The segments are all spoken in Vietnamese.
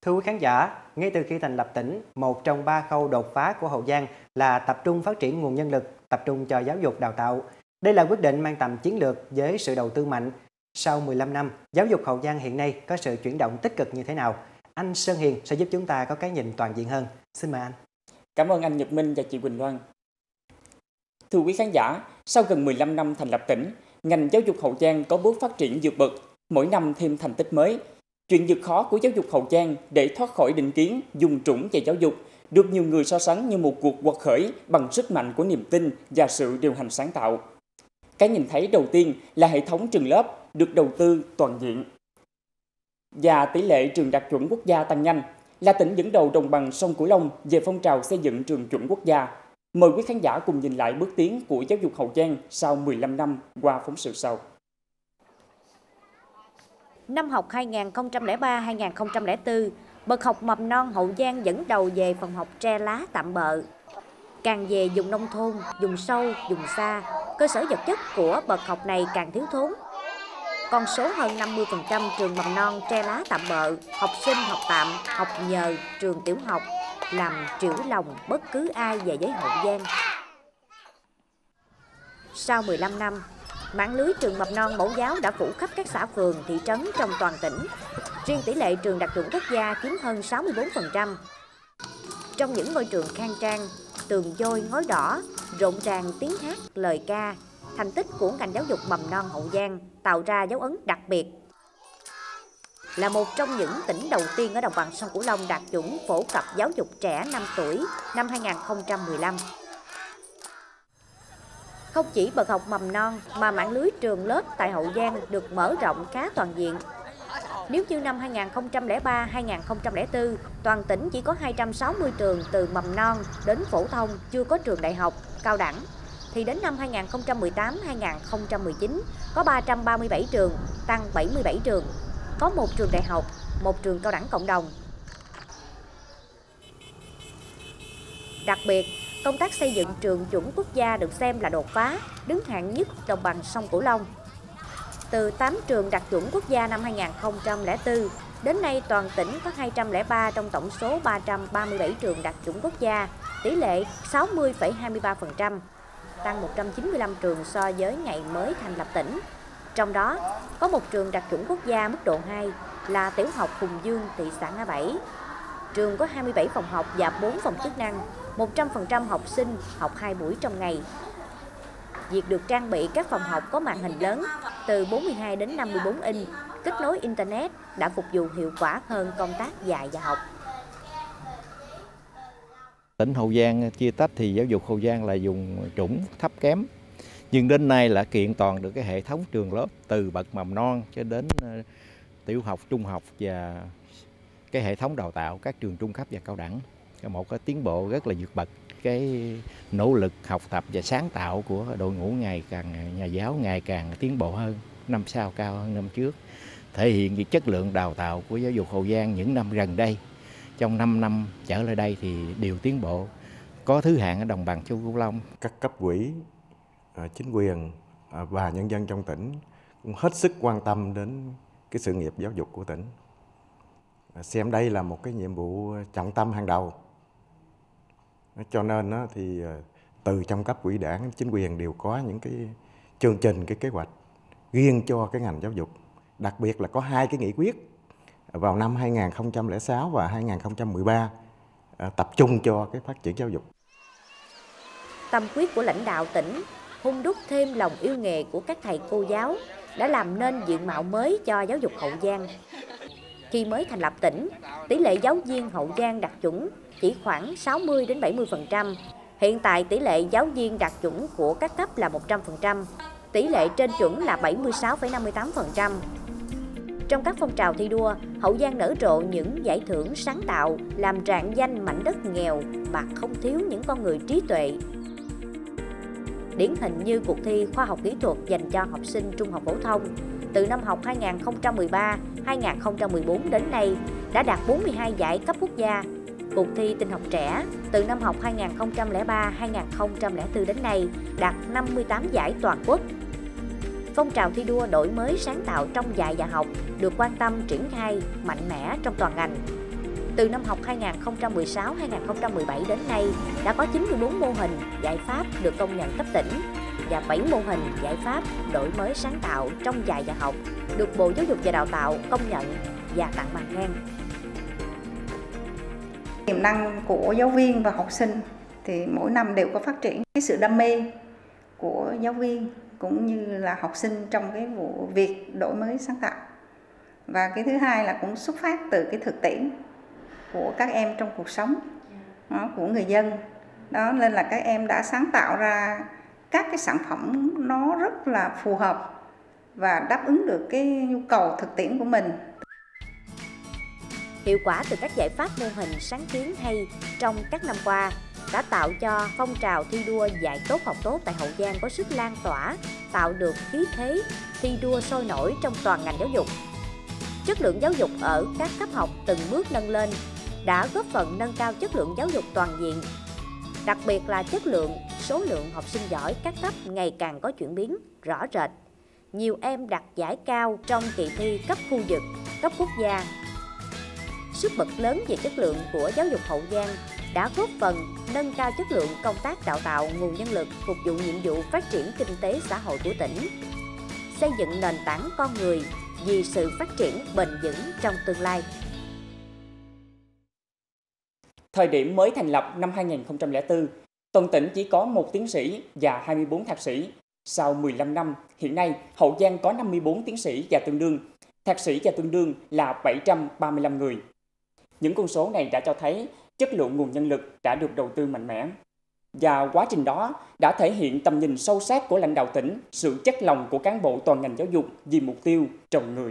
Thưa quý khán giả, ngay từ khi thành lập tỉnh, một trong ba khâu đột phá của Hậu Giang là tập trung phát triển nguồn nhân lực, tập trung cho giáo dục đào tạo. Đây là quyết định mang tầm chiến lược với sự đầu tư mạnh. Sau 15 năm, giáo dục Hậu Giang hiện nay có sự chuyển động tích cực như thế nào? Anh Sơn Hiền sẽ giúp chúng ta có cái nhìn toàn diện hơn. Xin mời anh. Cảm ơn anh Nhật Minh và chị Quỳnh Loan. Thưa quý khán giả, sau gần 15 năm thành lập tỉnh, ngành giáo dục Hậu Giang có bước phát triển vượt bậc, mỗi năm thêm thành tích mới. Chuyện vượt khó của giáo dục Hậu Giang để thoát khỏi định kiến dùng trũng về giáo dục được nhiều người so sánh như một cuộc quật khởi bằng sức mạnh của niềm tin và sự điều hành sáng tạo. Cái nhìn thấy đầu tiên là hệ thống trường lớp được đầu tư toàn diện và tỷ lệ trường đạt chuẩn quốc gia tăng nhanh, là tỉnh dẫn đầu đồng bằng sông Cửu Long về phong trào xây dựng trường chuẩn quốc gia. Mời quý khán giả cùng nhìn lại bước tiến của giáo dục Hậu Giang sau 15 năm qua phóng sự sau. Năm học 2003-2004, bậc học mầm non Hậu Giang dẫn đầu về phần học tre lá tạm bợ. Càng về vùng nông thôn, vùng sâu, vùng xa, cơ sở vật chất của bậc học này càng thiếu thốn. Con số hơn 50% trường mầm non tre lá tạm bợ, học sinh học tạm, học nhờ trường tiểu học, làm trĩu lòng bất cứ ai về với Hậu Giang. Sau 15 năm, mạng lưới trường mầm non mẫu giáo đã phủ khắp các xã phường, thị trấn trong toàn tỉnh. Riêng tỷ lệ trường đạt chuẩn quốc gia chiếm hơn 64%. Trong những ngôi trường khang trang, tường vôi ngói đỏ, rộn ràng tiếng hát, lời ca, thành tích của ngành giáo dục mầm non Hậu Giang tạo ra dấu ấn đặc biệt. Là một trong những tỉnh đầu tiên ở đồng bằng sông Cửu Long đạt chuẩn phổ cập giáo dục trẻ 5 tuổi năm 2015. Không chỉ bậc học mầm non mà mạng lưới trường lớp tại Hậu Giang được mở rộng khá toàn diện. Nếu như năm 2003-2004, toàn tỉnh chỉ có 260 trường từ mầm non đến phổ thông, chưa có trường đại học, cao đẳng, thì đến năm 2018-2019 có 337 trường, tăng 77 trường, có một trường đại học, một trường cao đẳng cộng đồng. Đặc biệt, công tác xây dựng trường chuẩn quốc gia được xem là đột phá, đứng hạng nhất đồng bằng sông Cửu Long. Từ 8 trường đạt chuẩn quốc gia năm 2004, đến nay toàn tỉnh có 203 trong tổng số 337 trường đạt chuẩn quốc gia, tỷ lệ 60,23%, tăng 195 trường so với ngày mới thành lập tỉnh. Trong đó, có một trường đạt chuẩn quốc gia mức độ 2 là tiểu học Hùng Dương, thị xã Ngã Bảy. Trường có 27 phòng học và 4 phòng chức năng, 100% học sinh học 2 buổi trong ngày. Việc được trang bị các phòng học có màn hình lớn từ 42 đến 54 inch, kết nối Internet đã phục vụ hiệu quả hơn công tác dạy và học. Tỉnh Hậu Giang chia tách thì giáo dục Hậu Giang là dùng trũng thấp kém. Nhưng đến nay là kiện toàn được cái hệ thống trường lớp từ bậc mầm non cho đến tiểu học, trung học và cái hệ thống đào tạo các trường trung cấp và cao đẳng. Một cái tiến bộ rất là vượt bậc. Cái nỗ lực học tập và sáng tạo của đội ngũ ngày càng nhà giáo ngày càng tiến bộ hơn, năm sau cao hơn năm trước. Thể hiện cái chất lượng đào tạo của giáo dục Hậu Giang những năm gần đây. Trong 5 năm trở lại đây thì đều tiến bộ, có thứ hạng ở đồng bằng sông Cửu Long. Các cấp ủy, chính quyền và nhân dân trong tỉnh cũng hết sức quan tâm đến cái sự nghiệp giáo dục của tỉnh. Xem đây là một cái nhiệm vụ trọng tâm hàng đầu. Cho nên thì từ trong cấp ủy đảng, chính quyền đều có những cái chương trình, cái kế hoạch riêng cho cái ngành giáo dục. Đặc biệt là có 2 cái nghị quyết vào năm 2006 và 2013 tập trung cho cái phát triển giáo dục. Tâm quyết của lãnh đạo tỉnh hun đúc thêm lòng yêu nghề của các thầy cô giáo đã làm nên diện mạo mới cho giáo dục Hậu Giang. Khi mới thành lập tỉnh, tỷ lệ giáo viên Hậu Giang đạt chuẩn chỉ khoảng 60 đến 70%. Hiện tại tỷ lệ giáo viên đạt chuẩn của các cấp là 100%, tỷ lệ trên chuẩn là 76,58%. Trong các phong trào thi đua, Hậu Giang nở rộ những giải thưởng sáng tạo, làm rạng danh mảnh đất nghèo mà không thiếu những con người trí tuệ. Điển hình như cuộc thi khoa học kỹ thuật dành cho học sinh trung học phổ thông, từ năm học 2013-2014 đến nay đã đạt 42 giải cấp quốc gia. Cuộc thi tin học trẻ từ năm học 2003-2004 đến nay đạt 58 giải toàn quốc. Phong trào thi đua đổi mới sáng tạo trong dạy và học được quan tâm triển khai mạnh mẽ trong toàn ngành. Từ năm học 2016-2017 đến nay, đã có 94 mô hình giải pháp được công nhận cấp tỉnh và 7 mô hình giải pháp đổi mới sáng tạo trong dạy và học được Bộ Giáo dục và Đào tạo công nhận và tặng bằng khen. Tiềm năng của giáo viên và học sinh thì mỗi năm đều có phát triển. Cái sự đam mê của giáo viên cũng như là học sinh trong cái việc đổi mới sáng tạo. Và cái thứ hai là cũng xuất phát từ cái thực tiễn của các em trong cuộc sống của người dân. Đó nên là các em đã sáng tạo ra các cái sản phẩm nó rất là phù hợp và đáp ứng được cái nhu cầu thực tiễn của mình. Hiệu quả từ các giải pháp mô hình sáng kiến hay trong các năm qua đã tạo cho phong trào thi đua dạy tốt học tốt tại Hậu Giang có sức lan tỏa, tạo được khí thế thi đua sôi nổi trong toàn ngành giáo dục. Chất lượng giáo dục ở các cấp học từng bước nâng lên, đã góp phần nâng cao chất lượng giáo dục toàn diện. Đặc biệt là chất lượng, số lượng học sinh giỏi các cấp ngày càng có chuyển biến rõ rệt. Nhiều em đạt giải cao trong kỳ thi cấp khu vực, cấp quốc gia. Sức bật lớn về chất lượng của giáo dục Hậu Giang đã góp phần nâng cao chất lượng công tác đào tạo nguồn nhân lực phục vụ nhiệm vụ phát triển kinh tế xã hội của tỉnh, xây dựng nền tảng con người vì sự phát triển bền vững trong tương lai. Thời điểm mới thành lập năm 2004, toàn tỉnh chỉ có 1 tiến sĩ và 24 thạc sĩ. Sau 15 năm, hiện nay Hậu Giang có 54 tiến sĩ và tương đương, thạc sĩ và tương đương là 735 người. Những con số này đã cho thấy chất lượng nguồn nhân lực đã được đầu tư mạnh mẽ. Và quá trình đó đã thể hiện tầm nhìn sâu sát của lãnh đạo tỉnh, sự chất lòng của cán bộ toàn ngành giáo dục vì mục tiêu trồng người.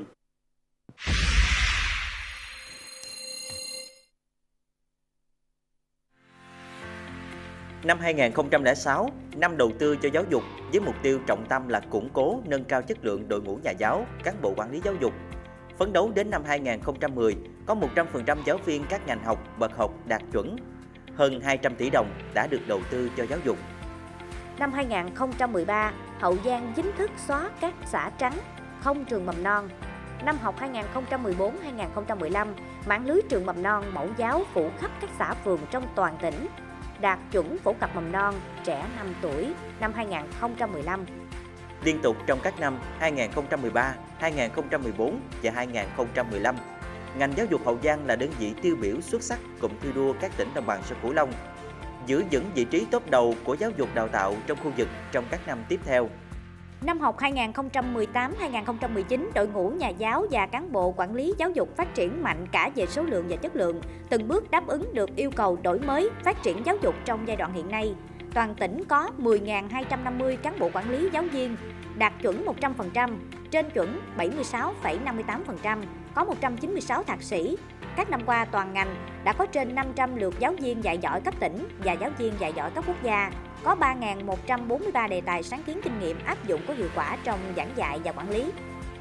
Năm 2006, năm đầu tư cho giáo dục với mục tiêu trọng tâm là củng cố, nâng cao chất lượng đội ngũ nhà giáo, cán bộ quản lý giáo dục. Phấn đấu đến năm 2010, có 100% giáo viên các ngành học, bậc học đạt chuẩn. Hơn 200 tỷ đồng đã được đầu tư cho giáo dục. Năm 2013, Hậu Giang chính thức xóa các xã trắng, không trường mầm non. Năm học 2014-2015, mạng lưới trường mầm non mẫu giáo phủ khắp các xã phường trong toàn tỉnh, đạt chuẩn phổ cập mầm non trẻ 5 tuổi năm 2015. Liên tục trong các năm 2013, 2014 và 2015, ngành giáo dục Hậu Giang là đơn vị tiêu biểu xuất sắc cụm thi đua các tỉnh đồng bằng sông Cửu Long, giữ vững vị trí top đầu của giáo dục đào tạo trong khu vực trong các năm tiếp theo. Năm học 2018-2019, đội ngũ nhà giáo và cán bộ quản lý giáo dục phát triển mạnh cả về số lượng và chất lượng, từng bước đáp ứng được yêu cầu đổi mới, phát triển giáo dục trong giai đoạn hiện nay. Toàn tỉnh có 10.250 cán bộ quản lý giáo viên, đạt chuẩn 100%, trên chuẩn 76,58%, có 196 thạc sĩ. Các năm qua, toàn ngành đã có trên 500 lượt giáo viên dạy giỏi cấp tỉnh và giáo viên dạy giỏi cấp quốc gia. Có 3.143 đề tài sáng kiến kinh nghiệm áp dụng có hiệu quả trong giảng dạy và quản lý.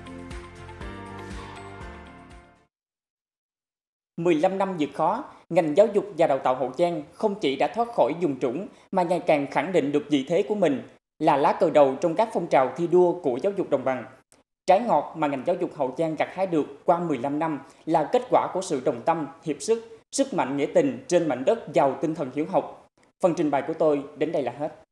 15 năm vượt khó, ngành giáo dục và đào tạo Hậu Giang không chỉ đã thoát khỏi vùng trũng mà ngày càng khẳng định được vị thế của mình là lá cờ đầu trong các phong trào thi đua của giáo dục đồng bằng. Trái ngọt mà ngành giáo dục Hậu Giang gặt hái được qua 15 năm là kết quả của sự đồng tâm, hiệp sức mạnh nghĩa tình trên mảnh đất giàu tinh thần hiếu học. Phần trình bày của tôi đến đây là hết.